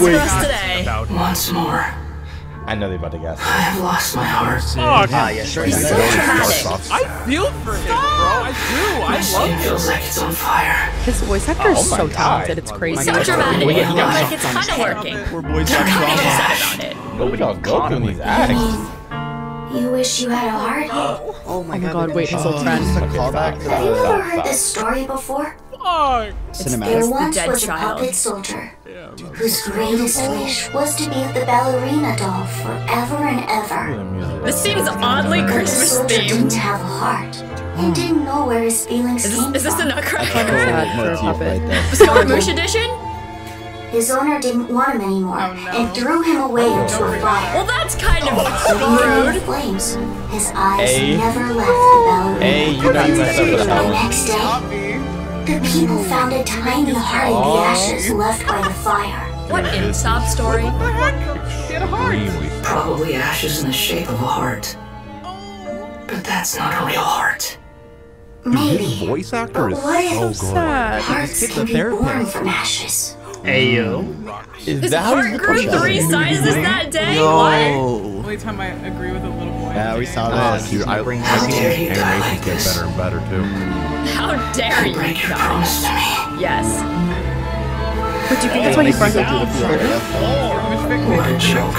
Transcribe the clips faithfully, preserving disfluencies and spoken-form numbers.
for us today? Once more. I know they're about to guess. I have lost my heart. Oh, ah, yeah, sure. He's so dramatic. I feel for him, bro. I do. I My love skin him. feels like it's on fire. His voice actor is Oh so my talented, God. it's crazy. So dramatic. Well, yeah, he got Like it's kind of working. Poor boys They're got kind of drama. upset about it. Nobody else go through these acts. You wish you had a heart? Oh my god, wait, his old friend. It's a callback to Have you the ever heard this story before? Fuck. cinematic. There once dead was a child. puppet soldier Yeah, whose greatest wish was to be the ballerina doll forever and ever. This seems oddly But the Christmas soldier didn't themed. have a heart and didn't know where his feelings Is came this, is this the from. Nutcracker? Sad for a puppet. Scaramouche edition? His owner didn't want him anymore and threw him away into a fire. Well, that's kind of But even in the rude. flames, his eyes A. never left the ballerina. Hey, you know you messed up with that The one. next day, the people found a tiny heart in the ashes left by the fire. What in sob story? get a heart. Probably ashes in the shape of a heart. But that's not a real heart. Maybe. Voice actor is What if so good. Sad. hearts Skip can the be born therapist. from ashes? Hey, yo. Is His that how heart you grew three sizes that day? What? Only time I agree with a little boy. Yeah, we saw Oh, this. dude, I, I How think dare you die animations like get this? better and better too. How dare you, Break your guys? promise to me. Yes. But do you think that's why he burned it? What a joke.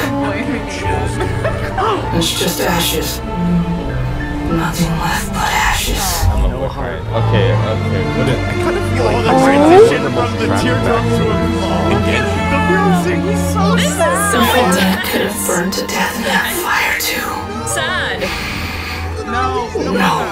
It's just ashes. Nothing left but ashes. No heart. Okay, okay. What is, I kind of feel like the transition from the teardrop to a fall. Again, the music is so This is so Your dad could have intense. burned to death in that fire too. Sad. No, no, No. no.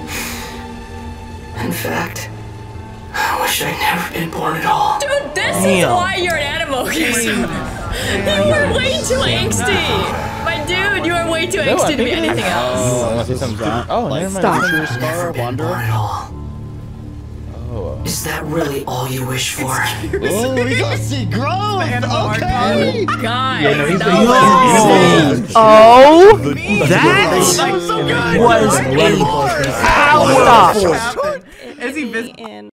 In fact, I wish I'd never been born at all. Dude, this is why you're an animo user. You were way too angsty. My dude, you are way too no, I angsty to think be it is. anything else. Oh, unless it's something. Oh, Like, never mind. stop. True Star Born Wanderer. at all. Oh. Is that really all you wish for? Oh, we got to see growth. animal Okay. Guys, Yeah, no, he's that like- was... Oh! That was so good. Was a Stop. power! Is he busy?